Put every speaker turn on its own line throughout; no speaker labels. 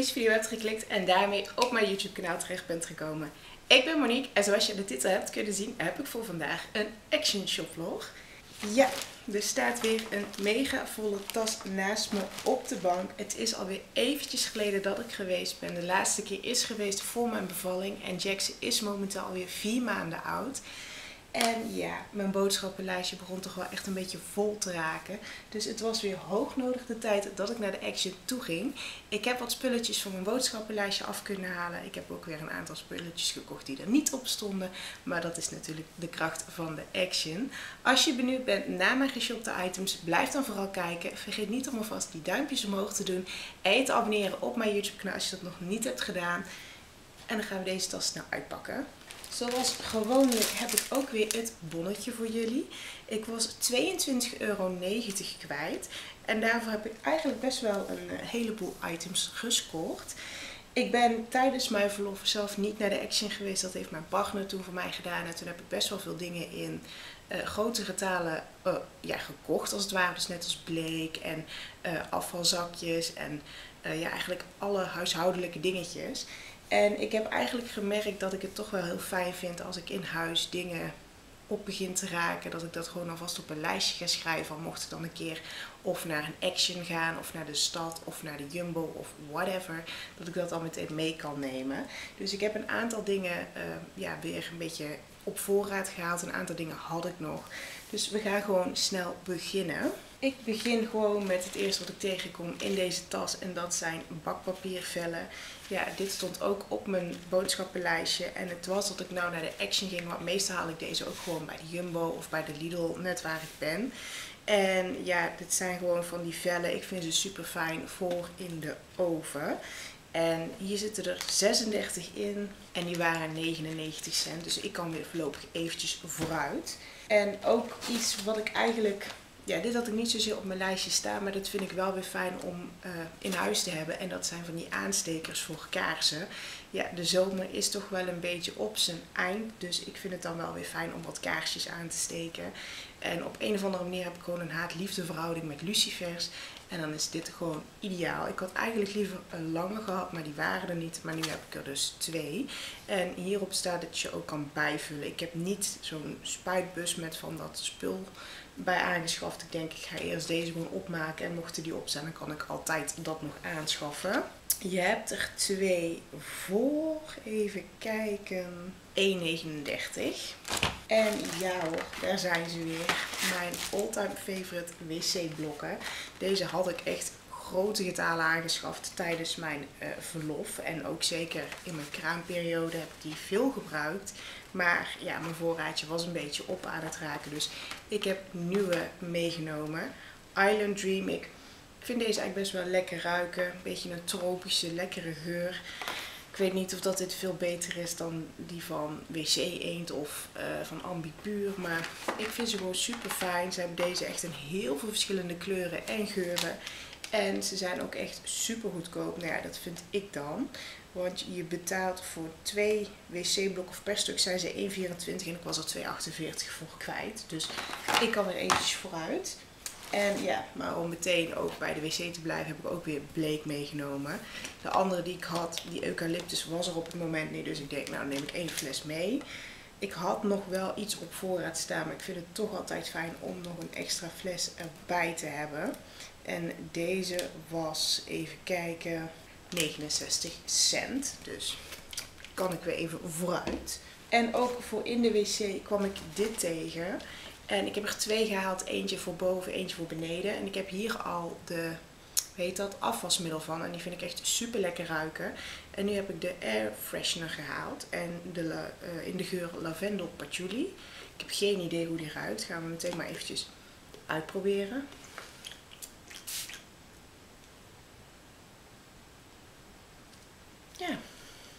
deze video hebt geklikt en daarmee op mijn YouTube kanaal terecht bent gekomen. Ik ben Monique en zoals je de titel hebt kunnen zien heb ik voor vandaag een Action Shop vlog. Ja, er staat weer een mega volle tas naast me op de bank. Het is alweer eventjes geleden dat ik geweest ben. De laatste keer is geweest voor mijn bevalling en Jax is momenteel alweer 4 maanden oud. En ja, mijn boodschappenlijstje begon toch wel echt een beetje vol te raken. Dus het was weer hoog nodig de tijd dat ik naar de Action toe ging. Ik heb wat spulletjes van mijn boodschappenlijstje af kunnen halen. Ik heb ook weer een aantal spulletjes gekocht die er niet op stonden. Maar dat is natuurlijk de kracht van de Action. Als je benieuwd bent naar mijn geshopte items, blijf dan vooral kijken. Vergeet niet om alvast die duimpjes omhoog te doen. En je te abonneren op mijn YouTube kanaal als je dat nog niet hebt gedaan. En dan gaan we deze tas snel uitpakken. Zoals gewoonlijk heb ik ook weer het bonnetje voor jullie. Ik was €22,90 kwijt. En daarvoor heb ik eigenlijk best wel een heleboel items gescoord. Ik ben tijdens mijn verlof zelf niet naar de Action geweest. Dat heeft mijn partner toen voor mij gedaan. En toen heb ik best wel veel dingen in grote getalen gekocht als het ware. Dus net als bleek en afvalzakjes en eigenlijk alle huishoudelijke dingetjes. En ik heb eigenlijk gemerkt dat ik het toch wel heel fijn vind als ik in huis dingen op begin te raken. Dat ik dat gewoon alvast op een lijstje ga schrijven. Al mocht ik dan een keer of naar een Action gaan of naar de stad of naar de Jumbo of whatever. Dat ik dat al meteen mee kan nemen. Dus ik heb een aantal dingen weer een beetje op voorraad gehaald. Een aantal dingen had ik nog. Dus we gaan gewoon snel beginnen. Ik begin gewoon met het eerste wat ik tegenkom in deze tas en dat zijn bakpapiervellen. Ja, dit stond ook op mijn boodschappenlijstje en het was dat ik nou naar de Action ging, want meestal haal ik deze ook gewoon bij de Jumbo of bij de Lidl, net waar ik ben. En ja, dit zijn gewoon van die vellen. Ik vind ze super fijn voor in de oven. En hier zitten er 36 in en die waren 99 cent. Dus ik kan weer voorlopig eventjes vooruit. En ook iets wat ik eigenlijk... Ja, dit had ik niet zozeer op mijn lijstje staan, maar dat vind ik wel weer fijn om in huis te hebben. En dat zijn van die aanstekers voor kaarsen. Ja, de zomer is toch wel een beetje op zijn eind. Dus ik vind het dan wel weer fijn om wat kaarsjes aan te steken. En op een of andere manier heb ik gewoon een haat-liefde verhouding met lucifers. En dan is dit gewoon ideaal. Ik had eigenlijk liever een lange gehad, maar die waren er niet. Maar nu heb ik er dus 2. En hierop staat dat je ook kan bijvullen. Ik heb niet zo'n spuitbus met van dat spul bij aangeschaft. Ik denk, ik ga eerst deze gewoon opmaken. En mochten die op zijn, dan kan ik altijd dat nog aanschaffen. Je hebt er 2 voor. Even kijken. 1,39. En ja hoor, daar zijn ze weer. Mijn all-time favorite wc-blokken. Deze had ik echt grote getalen aangeschaft tijdens mijn verlof. En ook zeker in mijn kraamperiode heb ik die veel gebruikt. Maar ja, mijn voorraadje was een beetje op aan het raken. Dus ik heb nieuwe meegenomen. Island Dream. Ik vind deze eigenlijk best wel lekker ruiken. Een beetje een tropische, lekkere geur. Ik weet niet of dat dit veel beter is dan die van WC Eend of van Ambipuur. Maar ik vind ze gewoon super fijn. Ze hebben deze echt in heel veel verschillende kleuren en geuren. En ze zijn ook echt super goedkoop. Nou ja, dat vind ik dan. Want je betaalt voor 2 wc-blokken of per stuk zijn ze 1,24 en ik was er 2,48 voor kwijt. Dus ik kan er eventjes vooruit. En ja, maar om meteen ook bij de wc te blijven heb ik ook weer bleek meegenomen. De andere die ik had, die eucalyptus, was er op het moment niet. Dus ik denk, nou neem ik 1 fles mee. Ik had nog wel iets op voorraad staan, maar ik vind het toch altijd fijn om nog een extra fles erbij te hebben. En deze was, even kijken, 69 cent. Dus kan ik weer even vooruit. En ook voor in de wc kwam ik dit tegen. En ik heb er 2 gehaald. Eentje voor boven, eentje voor beneden. En ik heb hier al de, afwasmiddel van. En die vind ik echt super lekker ruiken. En nu heb ik de Air Freshener gehaald. En in de geur Lavendel Patchouli. Ik heb geen idee hoe die ruikt. Gaan we meteen maar eventjes uitproberen. Ja.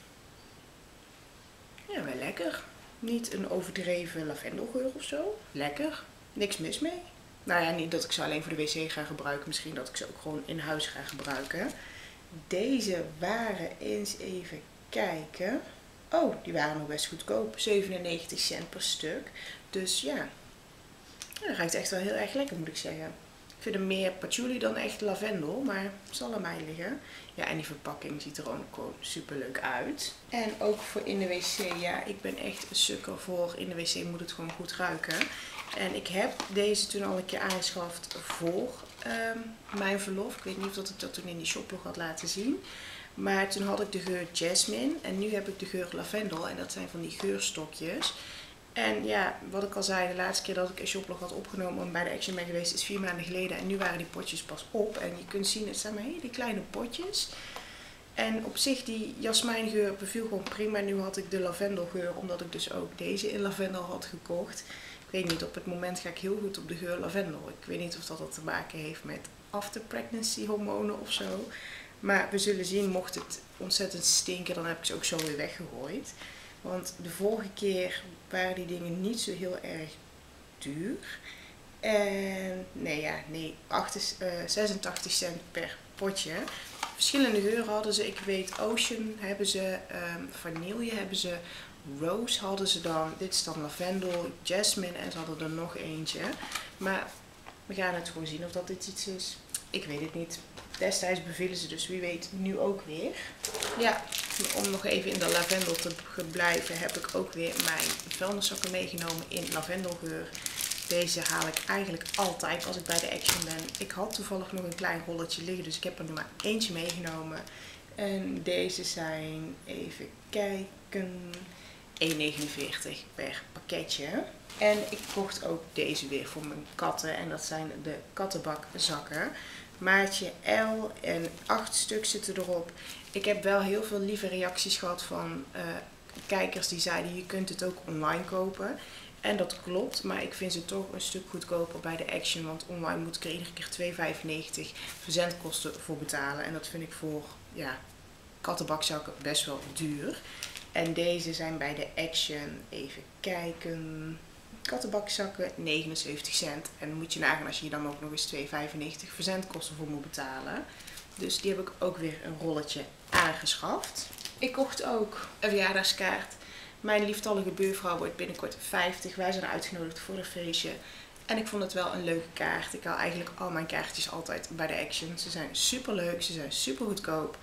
Ja, wel lekker. Niet een overdreven lavendelgeur of zo. Lekker. Niks mis mee. Nou ja, niet dat ik ze alleen voor de wc ga gebruiken. Misschien dat ik ze ook gewoon in huis ga gebruiken. Deze waren eens even kijken. Oh, die waren nog best goedkoop. 97 cent per stuk. Dus ja. Dat ruikt echt wel heel erg lekker, moet ik zeggen. Ik vind hem meer patchouli dan echt lavendel, maar het zal aan mij liggen. Ja, en die verpakking ziet er ook gewoon super leuk uit. En ook voor in de wc, ja, ik ben echt een sukker voor. In de wc moet het gewoon goed ruiken. En ik heb deze toen al een keer aangeschaft voor mijn verlof. Ik weet niet of dat ik dat toen in die shoplog had laten zien. Maar toen had ik de geur jasmine en nu heb ik de geur lavendel. En dat zijn van die geurstokjes. En ja, wat ik al zei, de laatste keer dat ik een shoplog had opgenomen en bij de Action ben geweest is 4 maanden geleden. En nu waren die potjes pas op. En je kunt zien, het zijn maar hele kleine potjes. En op zich, die jasmijngeur beviel gewoon prima. Nu had ik de lavendelgeur, omdat ik dus ook deze in lavendel had gekocht. Ik weet niet, op het moment ga ik heel goed op de geur lavendel. Ik weet niet of dat te maken heeft met after pregnancy hormonen of zo. Maar we zullen zien, mocht het ontzettend stinken, dan heb ik ze ook zo weer weggegooid. Want de vorige keer waren die dingen niet zo heel erg duur. En nee, 86 cent per potje. Verschillende geuren hadden ze. Ik weet Ocean hebben ze, vanille hebben ze, Rose hadden ze dan. Dit is dan lavendel, jasmine en ze hadden er nog eentje. Maar we gaan het gewoon zien of dat dit iets is. Ik weet het niet. Destijds bevielen ze dus wie weet nu ook weer. Ja, om nog even in de lavendel te blijven heb ik ook weer mijn vuilniszakken meegenomen in lavendelgeur. Deze haal ik eigenlijk altijd als ik bij de Action ben. Ik had toevallig nog een klein rolletje liggen, dus ik heb er nog maar eentje meegenomen. En deze zijn, even kijken, 1,49 per pakketje. En ik kocht ook deze weer voor mijn katten en dat zijn de kattenbakzakken. Maatje L en 8 stuk zitten erop. Ik heb wel heel veel lieve reacties gehad van kijkers die zeiden je kunt het ook online kopen. En dat klopt, maar ik vind ze toch een stuk goedkoper bij de Action. Want online moet ik er iedere keer 2,95 verzendkosten voor betalen. En dat vind ik voor kattenbakzakken best wel duur. En deze zijn bij de Action, even kijken, kattenbakzakken 79 cent. En dan moet je nagaan als je hier dan ook nog eens 2,95 verzendkosten voor moet betalen. Dus die heb ik ook weer een rolletje aangeschaft. Ik kocht ook een verjaardagskaart. Mijn lieftallige buurvrouw wordt binnenkort 50. Wij zijn uitgenodigd voor een feestje. En ik vond het wel een leuke kaart. Ik haal eigenlijk al mijn kaartjes altijd bij de Action. Ze zijn super leuk, ze zijn super goedkoop.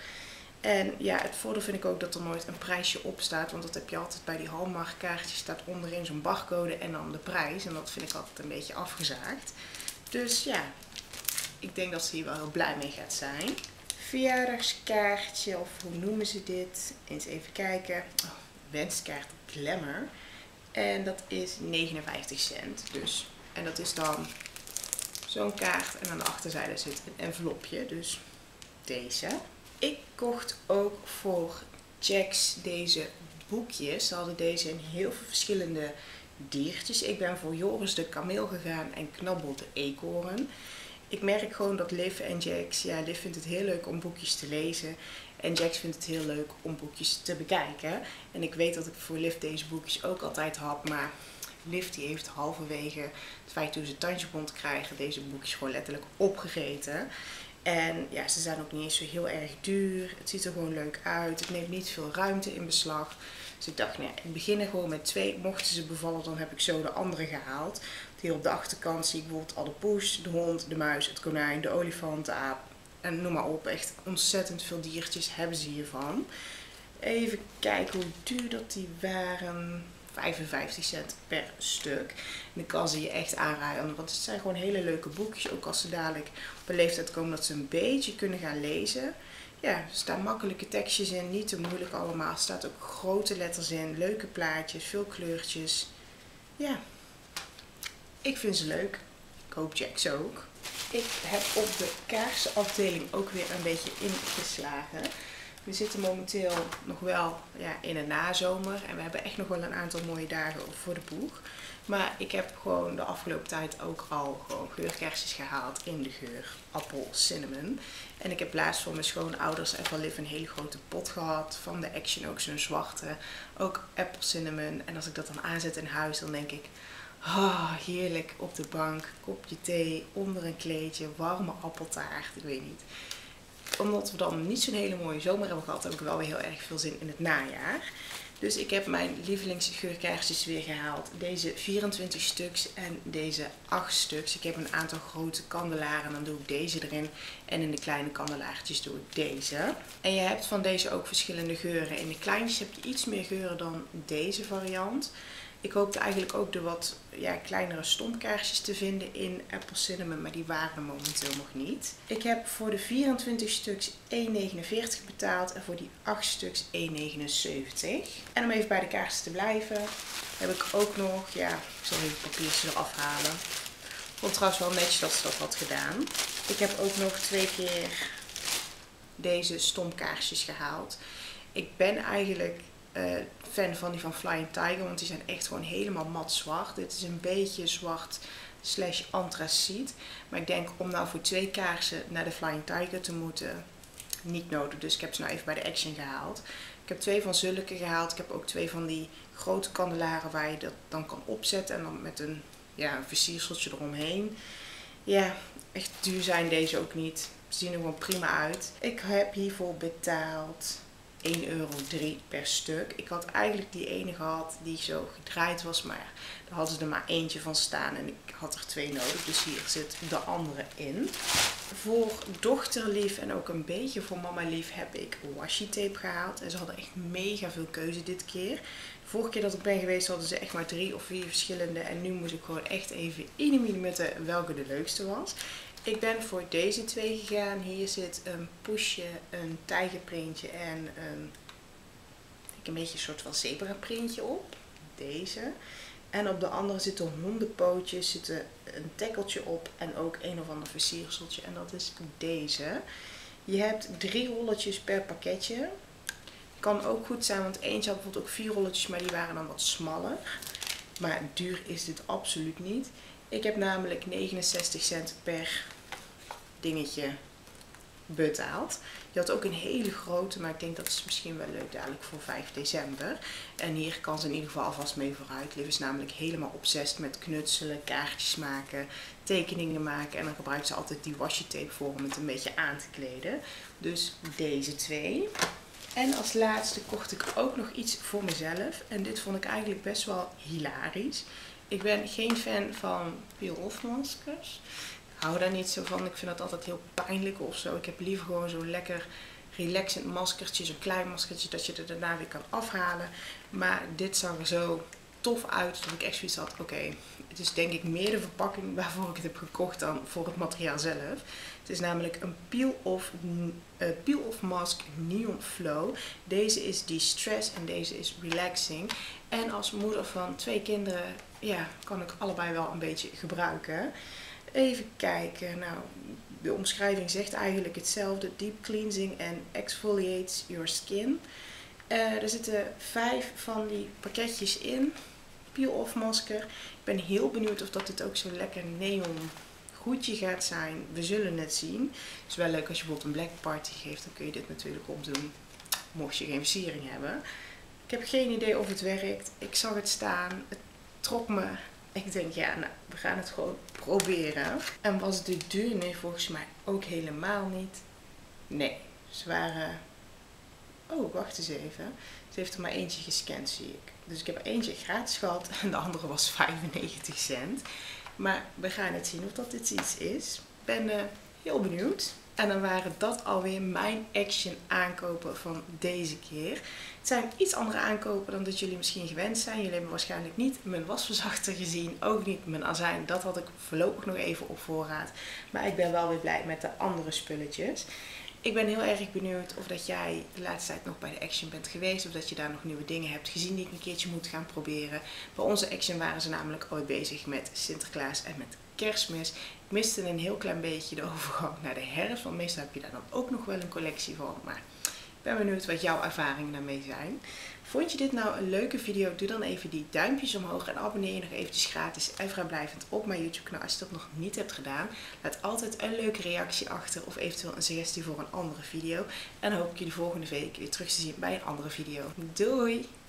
En ja, het voordeel vind ik ook dat er nooit een prijsje op staat. Want dat heb je altijd bij die Hallmark kaartjes. Staat onderin zo'n barcode en dan de prijs. En dat vind ik altijd een beetje afgezaagd. Dus ja, ik denk dat ze hier wel heel blij mee gaat zijn. Verjaardagskaartje, of hoe noemen ze dit? Eens even kijken. Oh, wenskaart Glamour. En dat is 59 cent. Dus. En dat is dan zo'n kaart. En aan de achterzijde zit een envelopje. Dus deze. Ik kocht ook voor Jax deze boekjes. Ze hadden deze in heel veel verschillende diertjes. Ik ben voor Joris de kameel gegaan en Knabbel de eekhoorn. Ik merk gewoon dat Liv en Jax, ja, Liv vindt het heel leuk om boekjes te lezen. En Jax vindt het heel leuk om boekjes te bekijken. En ik weet dat ik voor Liv deze boekjes ook altijd had. Maar Liv die heeft halverwege het feit toen ze tandje begon te krijgen deze boekjes gewoon letterlijk opgegeten. En ja, ze zijn ook niet eens zo heel erg duur. Het ziet er gewoon leuk uit. Het neemt niet veel ruimte in beslag. Dus ik dacht, nou ja, ik begin er gewoon met 2. Mochten ze bevallen, dan heb ik zo de andere gehaald. Hier op de achterkant zie ik bijvoorbeeld al de poes, de hond, de muis, het konijn, de olifant, de aap. En noem maar op. Echt ontzettend veel diertjes hebben ze hiervan. Even kijken hoe duur dat die waren. 55 cent per stuk. En ik kan ze je echt aanraden, want het zijn gewoon hele leuke boekjes. Ook als ze dadelijk op een leeftijd komen dat ze een beetje kunnen gaan lezen. Ja, er staan makkelijke tekstjes in, niet te moeilijk allemaal. Er staat ook grote letters in, leuke plaatjes, veel kleurtjes. Ja, ik vind ze leuk. Ik hoop Jax ook. Ik heb op de kaarsenafdeling ook weer een beetje ingeslagen. We zitten momenteel nog wel in een nazomer en we hebben echt nog wel een aantal mooie dagen voor de boeg. Maar ik heb gewoon de afgelopen tijd ook al gewoon geurkerstjes gehaald in de geur appel cinnamon. En ik heb laatst voor mijn schoonouders en van Liv een hele grote pot gehad. Van de Action ook zo'n zwarte. Ook apple cinnamon. En als ik dat dan aanzet in huis, dan denk ik, heerlijk op de bank, kopje thee, onder een kleedje, warme appeltaart, ik weet niet. Omdat we dan niet zo'n hele mooie zomer hebben gehad, heb ik wel weer heel erg veel zin in het najaar. Dus ik heb mijn lievelingsgeurkaarsjes weer gehaald. Deze 24 stuks en deze 8 stuks. Ik heb een aantal grote kandelaren. Dan doe ik deze erin. En in de kleine kandelaartjes doe ik deze. En je hebt van deze ook verschillende geuren. In de kleintjes heb je iets meer geuren dan deze variant. Ik hoopte eigenlijk ook de wat kleinere stompkaarsjes te vinden in Apple Cinnamon, maar die waren er momenteel nog niet. Ik heb voor de 24 stuks 1,49 betaald en voor die 8 stuks 1,79. En om even bij de kaarsen te blijven, heb ik ook nog, ik zal even het papiertje eraf halen. Ik vond trouwens wel netjes dat ze dat had gedaan. Ik heb ook nog 2 keer deze stompkaarsjes gehaald. Ik ben eigenlijk fan van die van Flying Tiger, want die zijn echt gewoon helemaal mat zwart. Dit is een beetje zwart / antraciet. Maar ik denk om nou voor 2 kaarsen naar de Flying Tiger te moeten, niet nodig. Dus ik heb ze nou even bij de Action gehaald. Ik heb 2 van zulke gehaald. Ik heb ook 2 van die grote kandelaren waar je dat dan kan opzetten. En dan met een versierseltje eromheen. Ja, echt duur zijn deze ook niet. Ze zien er gewoon prima uit. Ik heb hiervoor betaald €1,03 per stuk. Ik had eigenlijk die ene gehad die zo gedraaid was, maar daar hadden ze er maar eentje van staan en ik had er 2 nodig. Dus hier zit de andere in. Voor dochterlief en ook een beetje voor mama lief heb ik washi tape gehaald. En ze hadden echt mega veel keuze dit keer. De vorige keer dat ik ben geweest hadden ze echt maar 3 of 4 verschillende. En nu moest ik gewoon echt even inimienemutten welke de leukste was. Ik ben voor deze 2 gegaan. Hier zit een poesje, een tijgerprintje en een beetje een soort van zebraprintje op. Deze. En op de andere zitten hondenpootjes, zit een tekkeltje op en ook een of ander versierseltje. En dat is deze. Je hebt 3 rolletjes per pakketje. Kan ook goed zijn, want eentje had bijvoorbeeld ook 4 rolletjes, maar die waren dan wat smaller. Maar duur is dit absoluut niet. Ik heb namelijk 69 cent per dingetje betaald. Je had ook een hele grote, maar ik denk dat is misschien wel leuk dadelijk voor 5 december. En hier kan ze in ieder geval alvast mee vooruit. Liv is namelijk helemaal obsessed met knutselen, kaartjes maken, tekeningen maken. En dan gebruikt ze altijd die washi tape voor om het een beetje aan te kleden. Dus deze 2. En als laatste kocht ik ook nog iets voor mezelf. En dit vond ik eigenlijk best wel hilarisch. Ik ben geen fan van peel-off maskers. Ik hou daar niet zo van. Ik vind dat altijd heel pijnlijk of zo. Ik heb liever gewoon zo'n lekker relaxend maskertje. Zo'n klein maskertje dat je er daarna weer kan afhalen. Maar dit zag er zo tof uit dat ik echt zoiets had. Oké, het is denk ik meer de verpakking waarvoor ik het heb gekocht dan voor het materiaal zelf. Het is namelijk een peel-off mask Neon Flow. Deze is de-stress en deze is relaxing. En als moeder van 2 kinderen kan ik allebei wel een beetje gebruiken. Even kijken. Nou, de omschrijving zegt eigenlijk hetzelfde. Deep cleansing and exfoliates your skin. Er zitten 5 van die pakketjes in. Peel-off masker. Ik ben heel benieuwd of dat dit ook zo lekker neon goedje gaat zijn. We zullen het zien. Het is wel leuk als je bijvoorbeeld een black party geeft. Dan kun je dit natuurlijk opdoen. Mocht je geen versiering hebben. Ik heb geen idee of het werkt. Ik zag het staan. Het trok me. Ik denk, we gaan het gewoon proberen. En was dit duur? Nee, volgens mij ook helemaal niet. Nee, ze waren... Oh, wacht eens even. Ze heeft er maar eentje gescand, zie ik. Dus ik heb er eentje gratis gehad en de andere was 95 cent. Maar we gaan het zien of dat dit iets is. Ik ben heel benieuwd. En dan waren dat alweer mijn Action aankopen van deze keer. Het zijn iets andere aankopen dan dat jullie misschien gewend zijn. Jullie hebben waarschijnlijk niet mijn wasverzachter gezien. Ook niet mijn azijn. Dat had ik voorlopig nog even op voorraad. Maar ik ben wel weer blij met de andere spulletjes. Ik ben heel erg benieuwd of dat jij de laatste tijd nog bij de Action bent geweest. Of dat je daar nog nieuwe dingen hebt gezien die ik een keertje moet gaan proberen. Bij onze Action waren ze namelijk ooit bezig met Sinterklaas en met Kerstmis. Ik miste een heel klein beetje de overgang naar de herfst. Want meestal heb je daar dan ook nog wel een collectie van. Maar ik ben benieuwd wat jouw ervaringen daarmee zijn. Vond je dit nou een leuke video? Doe dan even die duimpjes omhoog en abonneer je nog eventjes gratis en vrijblijvend op mijn YouTube kanaal als je dat nog niet hebt gedaan. Laat altijd een leuke reactie achter of eventueel een suggestie voor een andere video. En dan hoop ik je de volgende week weer terug te zien bij een andere video. Doei!